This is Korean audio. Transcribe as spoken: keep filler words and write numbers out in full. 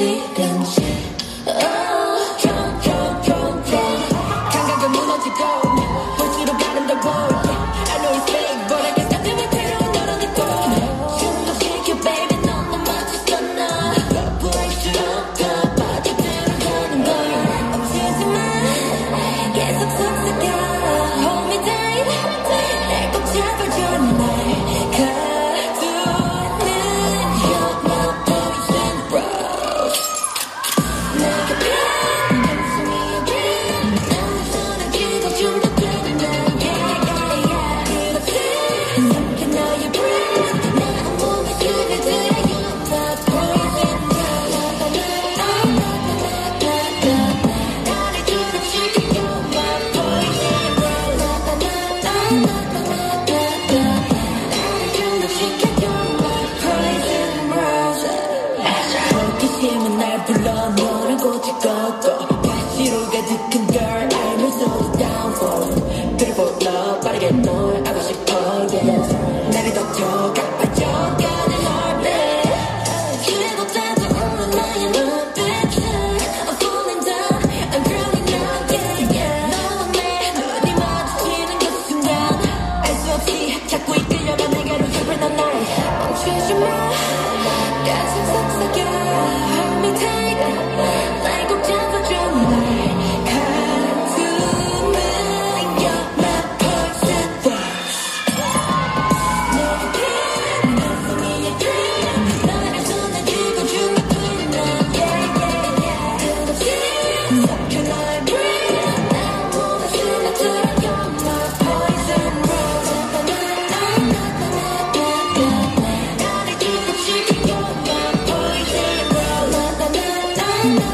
어디든지 oh, drunk, drunk, drunk, drunk 감각은 무너지고 볼수록 가는 the world I know it's fake but I can't stop doing it 너라니까 중독시켜 baby 넌 못 맞췄어 나 부활수록 더 빠져들어 가는 걸 없애지 마 계속 속삭여 hold me tight 날 꼭 잡아줘 날 호기심은 날 불러 너를 고칠 거고 가시로 가득한 걸 알면서도 downfall 그리고 너 빠르게 널 알고 싶어 yes 나를 덮쳐가 빠져가는 heartbeat 그래도 나도 오는 나의 눈빛에 I'm falling down I'm drowning now yeah yeah 너와 내 눈이 마주치는 그 순간 알 수 없이 자꾸 이끌려가 내게로 향해 넌 날 멈추지 마 가슴 속삭여 hold me tight 날 꼭 잡아줘 날 가두는 You're my poison 내게 필요한 가슴이 dream 너를 손에 쥐고 중독된 난 yeah yeah yeah 끝없이 섞여 너의 breath 나 몸에 스며들어 You're my poison rose 나를 죽고 싶어 You're my poison rose